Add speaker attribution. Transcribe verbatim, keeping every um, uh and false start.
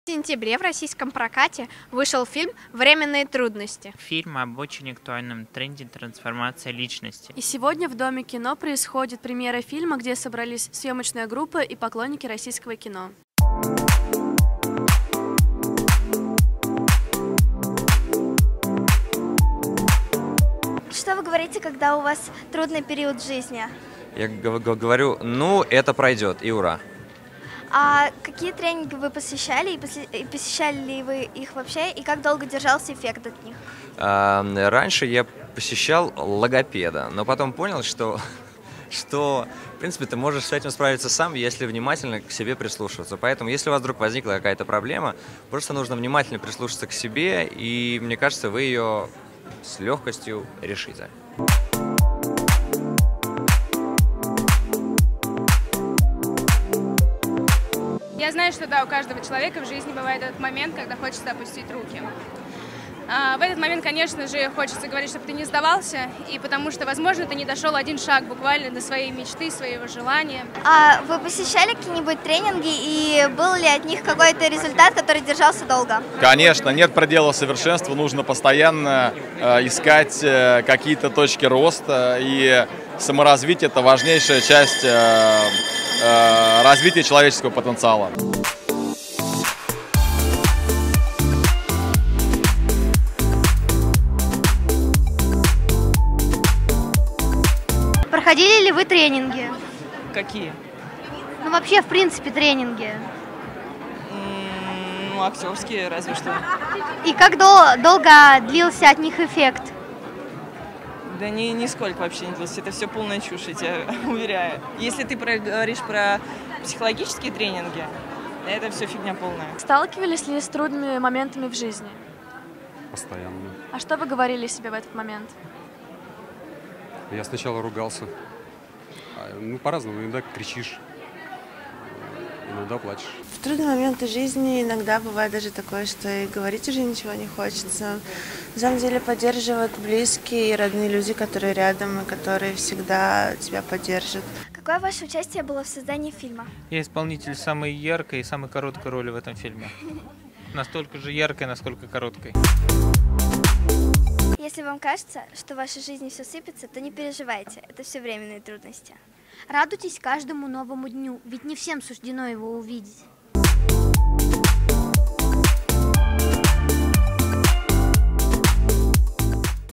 Speaker 1: В сентябре в российском прокате вышел фильм «Временные трудности».
Speaker 2: Фильм об очень актуальном тренде трансформации личности.
Speaker 3: И сегодня в Доме кино происходит премьера фильма, где собрались съемочная группа и поклонники российского кино.
Speaker 4: Что вы говорите, когда у вас трудный период в жизни?
Speaker 5: Я говорю, ну, это пройдет, и ура.
Speaker 4: А какие тренинги вы посещали, и посещали ли вы их вообще, и как долго держался эффект от них?
Speaker 5: А, раньше я посещал логопеда, но потом понял, что, что, в принципе, ты можешь с этим справиться сам, если внимательно к себе прислушиваться. Поэтому, если у вас вдруг возникла какая-то проблема, просто нужно внимательно прислушаться к себе, и, мне кажется, вы ее с легкостью решите.
Speaker 6: Я знаю, что да, у каждого человека в жизни бывает этот момент, когда хочется опустить руки. А, в этот момент, конечно же, хочется говорить, чтобы ты не сдавался, и потому что, возможно, ты не дошел один шаг буквально до своей мечты, своего желания.
Speaker 4: А вы посещали какие-нибудь тренинги, и был ли от них какой-то результат, который держался долго?
Speaker 7: Конечно, нет предела совершенства, нужно постоянно э, искать э, какие-то точки роста, и саморазвитие – это важнейшая часть э, э, развития человеческого потенциала.
Speaker 8: Проходили ли вы тренинги?
Speaker 9: Какие?
Speaker 8: Ну, вообще, в принципе, тренинги.
Speaker 9: Ну, актерские, разве что.
Speaker 8: И как дол долго длился от них эффект?
Speaker 9: Да ни, нисколько вообще не длился. Это все полная чушь, я тебя уверяю. Если ты про, говоришь про психологические тренинги, это все фигня полная.
Speaker 3: Сталкивались ли с трудными моментами в жизни?
Speaker 10: Постоянно.
Speaker 3: А что вы говорили себе в этот момент?
Speaker 10: Я сначала ругался. Ну, по-разному. Иногда кричишь, иногда плачешь.
Speaker 11: В трудные моменты жизни иногда бывает даже такое, что и говорить уже ничего не хочется. На самом деле поддерживают близкие и родные люди, которые рядом и которые всегда тебя поддержат.
Speaker 4: Какое ваше участие было в создании фильма?
Speaker 2: Я исполнитель самой яркой и самой короткой роли в этом фильме. Настолько же яркой, насколько короткой.
Speaker 4: Если вам кажется, что в вашей жизни все сыпется, то не переживайте, это все временные трудности.
Speaker 8: Радуйтесь каждому новому дню, ведь не всем суждено его увидеть.